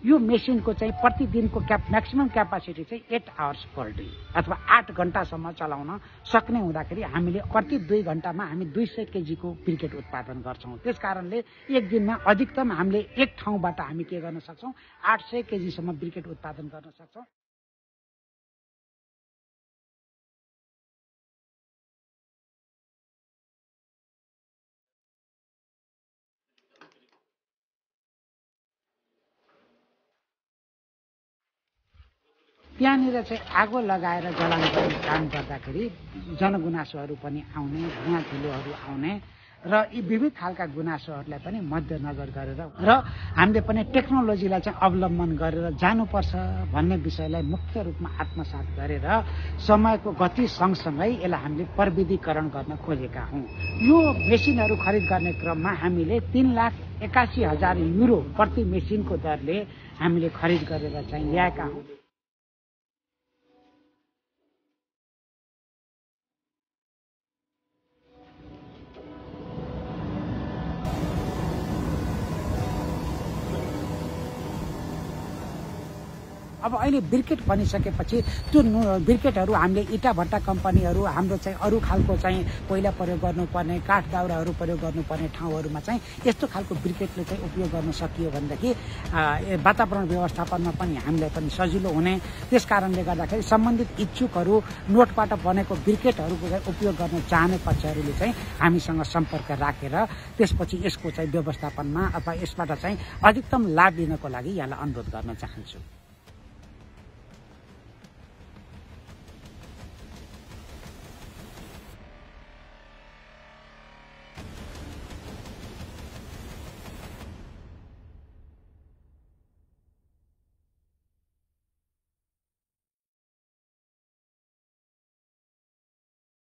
यो मेसिनको चाहिँ प्रतिदिनको maximum capacity चाहिँ 8 आवर्स पर डे अथवा 8 घण्टासम्म चलाउन सक्ने हुँदाखेरि हामीले प्रति 2 घण्टामा हामी 200 केजीको ब्रिकेट उत्पादन गर्छौं। त्यसकारणले एक दिनमा अधिकतम हामीले एक ठाउँबाट हामी के गर्न सक्छौं 800 केजीसम्म ब्रिकेट उत्पादन गर्न सक्छौं। त्यहाँनिर चाहिँ आगो लगाएर जलाउने काम गर्दाखेरि जनगुनासोहरू पनि आउने, धुवाँ धुलोहरू आउने र यी विविध खालका गुनासोहरूलाई पनि मध्यनजर गरेर र हामीले पनि टेक्नोलोजीलाई चाहिँ अवलम्बन गरेर जानुपर्छ भन्ने विषयलाई मुख्य रूपमा आत्मसात गरेर समयको गति सँगसँगै यसलाई हामीले प्रविधिकरण गर्न खोजेका हौं। यो मेसिनहरू खरिद गर्ने क्रममा हामीले 3,81,000 युरो प्रति मेसिनको दरले हामीले खरिद गरेर चाहिँ ल्याएका हौं। अब अहिले ब्रिकेट बनिसकेपछि त्यो ब्रिकेटहरू हामीले इटा भट्टा कम्पनीहरू हाम्रो चाहिँ अरू खालको चाहिँ कोइला प्रयोग गर्नुपर्ने काठ दाउराहरू प्रयोग गर्नुपर्ने ठाउँहरूमा चाहिँ यस्तो खालको ब्रिकेटले चाहिँ उपयोग गर्न सकियो भनेदेखि वातावरण व्यवस्थापनमा पनि हामीलाई पनि सजिलो हुने। त्यसकारणले गर्दाखेरि सम्बन्धित इच्छुकहरू नोटबाट बनेको ब्रिकेटहरूको चाहिँ उपयोग गर्न चाहने पक्षहरूले चाहिँ हामीसँग सम्पर्क राखेर त्यसपछि यसको चाहिँ व्यवस्थापनमा अथवा यसबाट चाहिँ अधिकतम लाभ लिनको लागि यहाँलाई अनुरोध गर्न चाहन्छु।